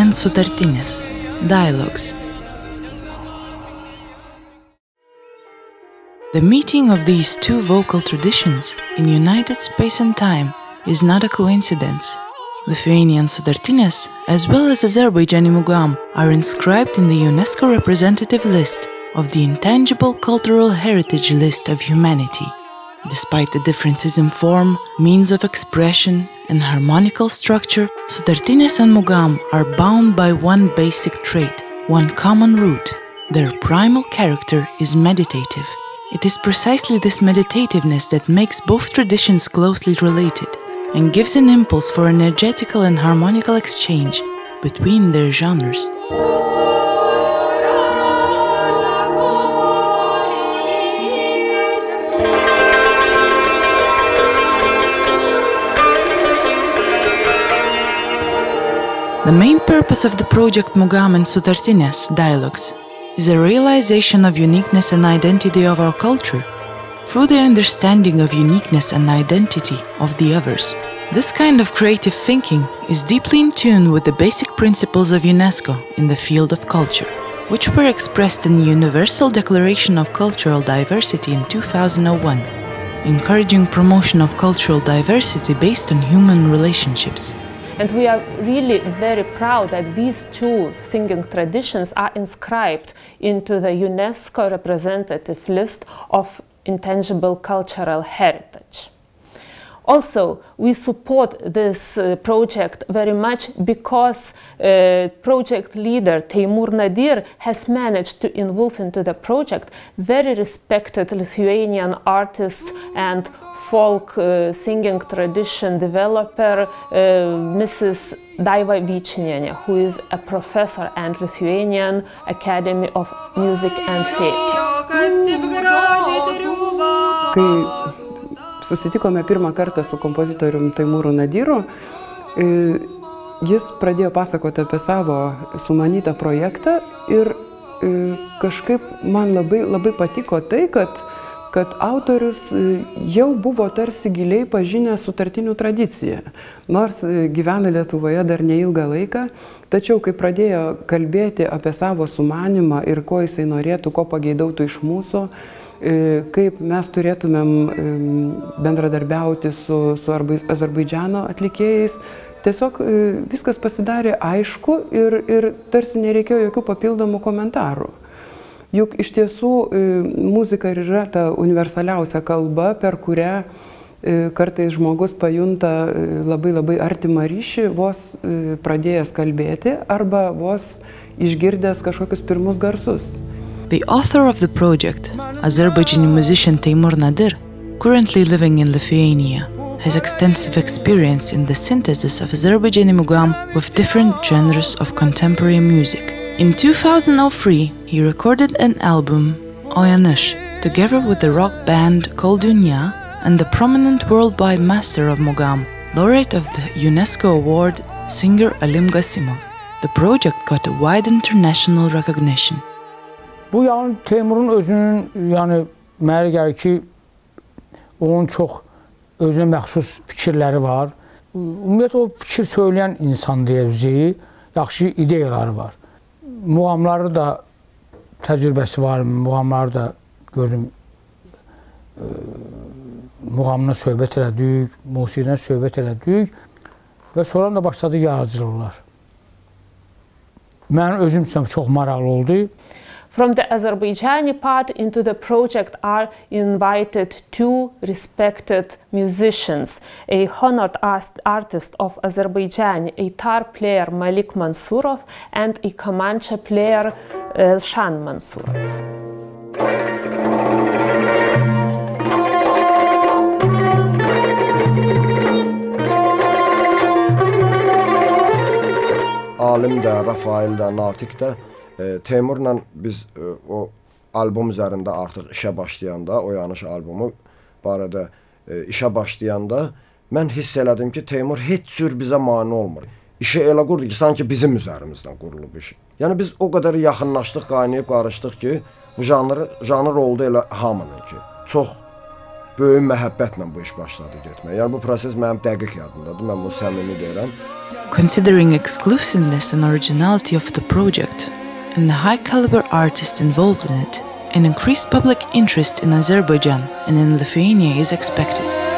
and sutartinės, dialogues. The meeting of these two vocal traditions in united space and time is not a coincidence. Lithuanian sutartinės, as well as Azerbaijani mugam, are inscribed in the UNESCO representative list of the intangible cultural heritage list of humanity. Despite the differences in form, means of expression, and harmonical structure, sutartinės and mugam are bound by one basic trait, one common root. Their primal character is meditative. It is precisely this meditativeness that makes both traditions closely related and gives an impulse for energetical and harmonical exchange between their genres. The main purpose of the project Mugam and Sutartinės dialogues is a realization of uniqueness and identity of our culture through the understanding of uniqueness and identity of the others. This kind of creative thinking is deeply in tune with the basic principles of UNESCO in the field of culture, which were expressed in the Universal Declaration of Cultural Diversity in 2001, encouraging promotion of cultural diversity based on human relationships. And we are really very proud that these two singing traditions are inscribed into the UNESCO representative list of intangible cultural heritage. Also, we support this project very much because project leader Teimur Nadir has managed to involve into the project very respected Lithuanian artist and folk singing tradition developer Mrs. Daiva Vyčinienė, who is a professor at Lithuanian Academy of Music and Theatre. Kai susitikome pirmą kartą su kompozitorium Teimuru Nadiru, jis pradėjo pasakoti apie savo sumanytą projektą ir kažkaip man labai patiko tai, kad autorius jau buvo tarsi giliai pažinęs sutartinių tradiciją. Nors gyvena Lietuvoje dar neilgą laiką, tačiau kai pradėjo kalbėti apie savo sumanymą ir ko jisai norėtų, ko pageidautų iš mūsų, kaip mes turėtumėm bendradarbiauti su Azerbaidžano atlikėjais, tiesiog viskas pasidarė aišku ir tarsi nereikėjo jokių papildomų komentarų. Juk iš tiesų muzika yra ta universaliausia kalba, per kurią kartais žmogus pajunta labai artimą ryšį, vos pradėjęs kalbėti arba vos išgirdęs kažkokius pirmus garsus. The author of the project, Azerbaijani musician Teimur Nadir, currently living in Lithuania, has extensive experience in the synthesis of Azerbaijani mugam with different genres of contemporary music. In 2003, he recorded an album, Oyanış, together with the rock band Koldunya and the prominent worldwide master of mugam, laureate of the UNESCO award, singer Alim Gasimov. The project got a wide international recognition. Bu yani Teymur'un özünün, yani mənə gəlir ki, onun çox özünə məxsus fikirləri var. Ümumiyyətlə o fikir söyləyən insan deyə yaxşı ideyaları var. Muğamları da təcrübəsi var, muğamları da gördüm, muğamına söhbət elədik, musiqidən söhbət elədik və sonra da başladı yaradıcılıqlar. Mənim özüm üçün çox maraqlı oldu. From the Azerbaijani part into the project are invited two respected musicians, a honored artist of Azerbaijan, a tar player Malik Mansurov and a Kamancha player Elshan Mansurov. Alim də, Rafail də, Natiq də Teymurla biz o albom üzərində artıq işə başlayanda, Oyanış albomu barədə işə başlayanda mən hiss elədim ki, Teymur heç cür bizə mane olmur. İşi elə qurdu ki, sanki bizim üzərimizdən qurulub iş. Yəni biz o qədər yaxınlaşdıq, qaynayıb qarışdıq ki, bu janr oldu elə hamının ki, çox böyük məhəbbətlə bu iş başladı getməyə. Yəni bu proses mənim dəqiq yadımdadır, mən bunu səmimi deyirəm. Considering exclusiveness and originality of the project, and the high-caliber artists involved in it, an increased public interest in Azerbaijan and in Lithuania is expected.